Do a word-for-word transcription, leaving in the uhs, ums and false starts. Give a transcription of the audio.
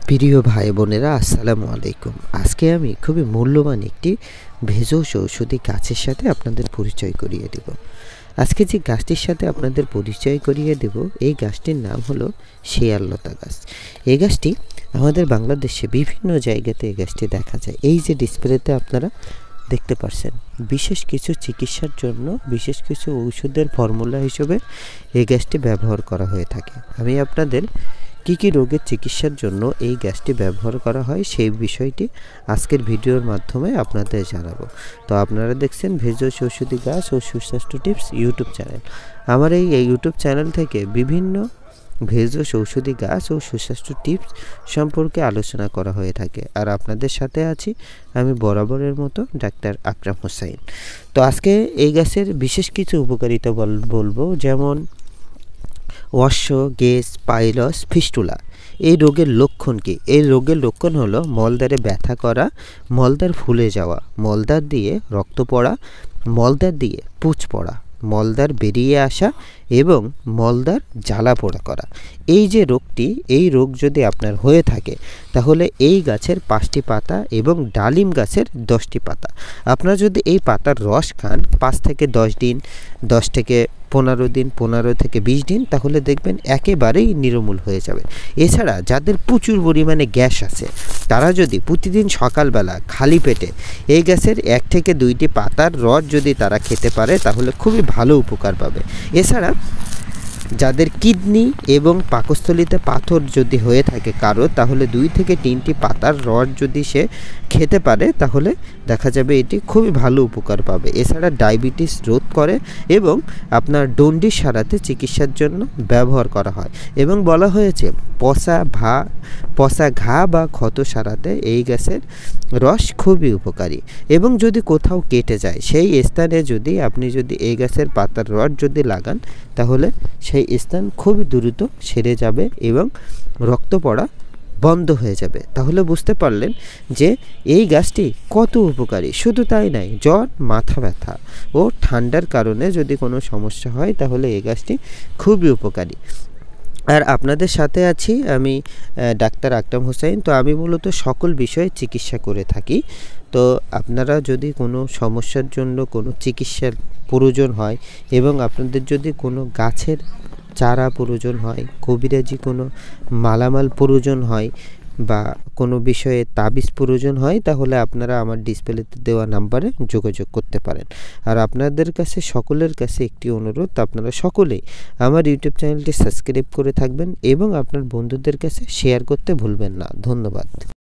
প্রিয় ভাই বোনেরা আসসালামু আলাইকুম। আজকে আমি খুবই মূল্যবান একটি ভেষজ ঔষধি গাছের সাথে আপনাদের পরিচয় করিয়ে দেব। আজকে যে গাছটির সাথে আপনাদের পরিচয় করিয়ে দেব এই গাছটির নাম হলো শেয়াললতা গাছ। এই গাছটি আমাদের বাংলাদেশে বিভিন্ন জায়গাতে এই গাছটি দেখা যায়। এই যে ডিসপ্লেতে আপনারা দেখতে পাচ্ছেন, বিশেষ কিছু চিকিৎসার জন্য বিশেষ কিছু ঔষধের ফর্মুলা হিসেবে এই গাছটি ব্যবহার করা হয়ে থাকে। আমি আপনাদের কী কী রোগের চিকিৎসার জন্য এই গ্যাসটি ব্যবহার করা হয় সেই বিষয়টি আজকের ভিডিওর মাধ্যমে আপনাদের জানাবো। তো আপনারা দেখছেন ভেষজ ঔষধি গাছ ও সুস্বাস্থ্য টিপস ইউটিউব চ্যানেল। আমার এই ইউটিউব চ্যানেল থেকে বিভিন্ন ভেষজ ঔষধি গাছ ও সুস্বাস্থ্য টিপস সম্পর্কে আলোচনা করা হয়ে থাকে। আর আপনাদের সাথে আছি আমি বরাবরের মতো ডাক্তার আকরাম হোসাইন। তো আজকে এই গাছের বিশেষ কিছু উপকারিতা বলবো, যেমন ওয়াশ, গ্যাস, পাইলস, ফিস্টুলা। এই রোগের লক্ষণ কি? এই রোগের লক্ষণ হলো মলদ্বারে ব্যথা করা, মলদ্বার ফুলে যাওয়া, মলদ্বার দিয়ে রক্ত পড়া, মলদ্বার দিয়ে পুঁজ পড়া, মলদ্বার বেরিয়ে আসা এবং মলদ্বার জ্বালা পোড়া করা। এই যে রোগটি, এই রোগ যদি আপনার হয়ে থাকে তাহলে এই গাছের পাঁচটি পাতা এবং ডালিম গাছের দশটি পাতা আপনারা যদি এই পাতার রস খান পাঁচ থেকে দশ দিন, দশ থেকে পনেরো দিন, পনেরো থেকে বিশ দিন, তাহলে দেখবেন একেবারেই নির্মূল হয়ে যাবে। এছাড়া যাদের প্রচুর পরিমাণে গ্যাস আছে তারা যদি প্রতিদিন সকালবেলা খালি পেটে এই গাছের এক থেকে দুইটি পাতার রস যদি তারা খেতে পারে তাহলে খুবই ভালো উপকার পাবে। এছাড়া যাদের কিডনি এবং পাকস্থলীতে পাথর যদি হয়ে থাকে কারো, তাহলে দুই থেকে তিনটি পাতার রস যদি সে খেতে পারে তাহলে দেখা যাবে এটি খুবই ভালো উপকার পাবে। এছাড়া ডায়াবেটিস রোধ করে এবং আপনার জন্ডিস সারাতে চিকিৎসার জন্য ব্যবহার করা হয় এবং বলা হয়েছে পচা ভা পচা ঘা বা ক্ষত সারাতে এই গাছের রস খুবই উপকারী। এবং যদি কোথাও কেটে যায় সেই স্থানে যদি আপনি যদি এই গাছের পাতার রস যদি লাগান তাহলে সেই স্থান খুবই দ্রুত সেরে যাবে এবং রক্ত পড়া বন্ধ হয়ে যাবে। তাহলে বুঝতে পারলেন যে এই গাছটি কত উপকারী। শুধু তাই নয়, জ্বর, মাথা ব্যথা ও ঠান্ডার কারণে যদি কোনো সমস্যা হয় তাহলে এই গাছটি খুবই উপকারী। আর আপনাদের সাথে আছি আমি ডাক্তার আকরাম হোসাইন। তো আমি মূলত সকল বিষয়ে চিকিৎসা করে থাকি। তো আপনারা যদি কোনো সমস্যার জন্য কোনো চিকিৎসার প্রয়োজন হয় এবং আপনাদের যদি কোনো গাছের চারা প্রয়োজন হয়, কবিরাজি কোনো মালামাল প্রয়োজন হয় বা কোনো বিষয়ে তাবিজ প্রয়োজন হয় তাহলে আপনারা আমার ডিসপ্লেতে দেওয়া নাম্বারে যোগাযোগ করতে পারেন। আর আপনাদের কাছে সকলের কাছে একটি অনুরোধ, আপনারা সকলেই আমার ইউটিউব চ্যানেলটি সাবস্ক্রাইব করে থাকবেন এবং আপনার বন্ধুদের কাছে শেয়ার করতে ভুলবেন না। ধন্যবাদ।